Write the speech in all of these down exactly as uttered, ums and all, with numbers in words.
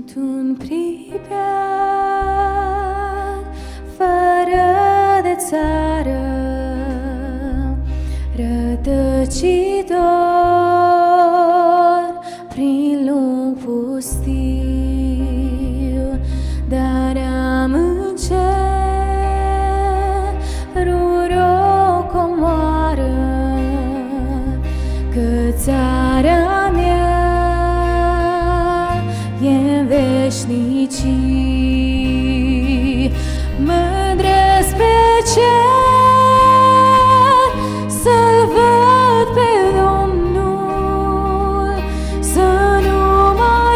un pribeag fără de țară, rătăcitor prin lung pustiu, dar am în ceruri o comoară, că țara mea e-n veșnicii. Mândresc pe cer să-L văd pe Domnul, să nu mai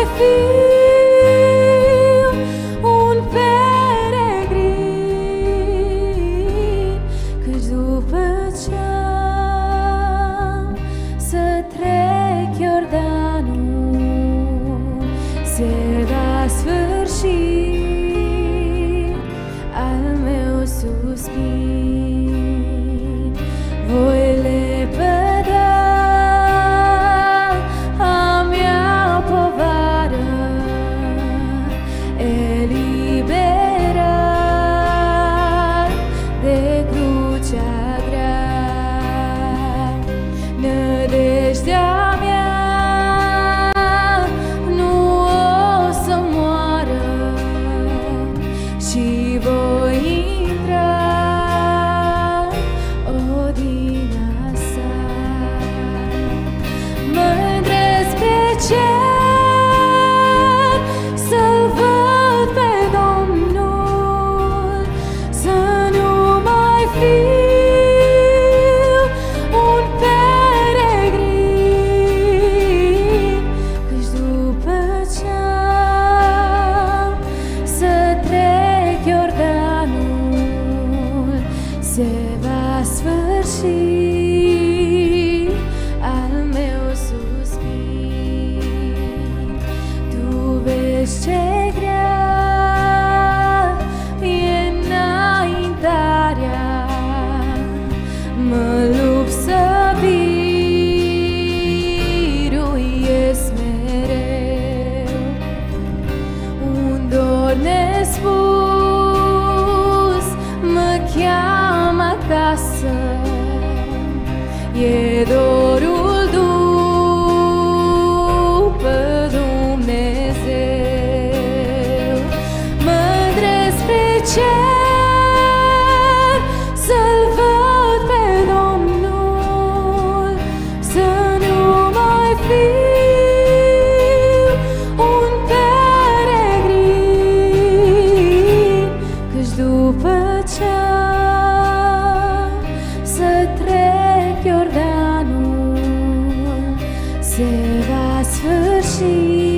fiu un peregrin, căci după ce-am să trec Iordanul, se va sfârși al meu suspin. Voi lepăda a mea povară, elibera de crucea grea. Nădejdea mea nu o să moară și voi intra odihna sa. Mândresc pe cer să-L văd pe Domnul, să nu mai fiu un peregrin, căci după ce-am să trec Iordanul, se va sfârși al meu suspin. Tu vezi ce grea e înaintarea, mă lupt să biruiesc mereu. Un dor nespus mă cheamă acasă, e dorul după Dumnezeu. Mândresc pe cer să-L văd pe Domnul, să nu mai fiu un peregrin, căci după ce-am să trec Iordanul, se va sfârși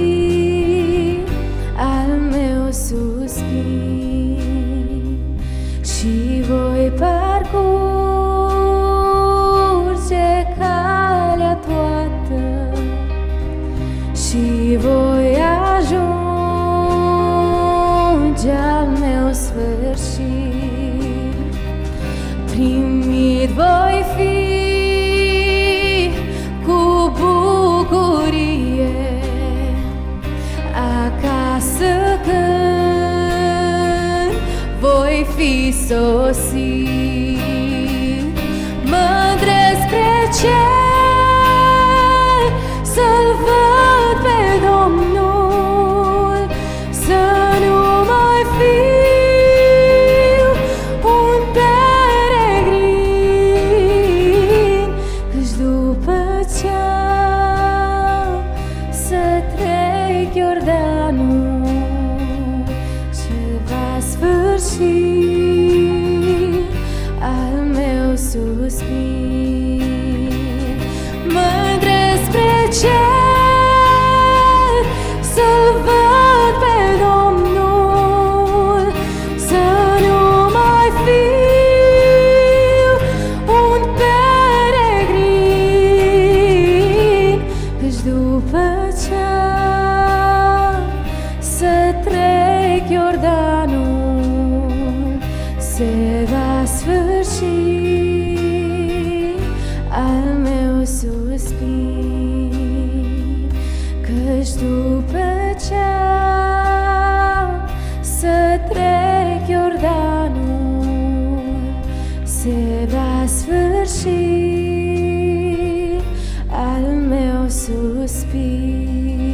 al meu suspin și voi parcurge calea toată și voi ajunge al meu sfârșit. Primit voi fi cu bucurie acasă când voi fi sosit. Mândresc pe cer să-L văd pe Domnul, să nu mai fiu un peregrin, căci după ce-am să trec Iordanul, se va sfârși al meu suspin. Mândresc pe cer să-L văd pe Domnul, să nu mai fiu un peregrin, căci după ce-am să trec Iordanul, se va sfârși al meu suspin, căci după ce va sfârși al meu suspin.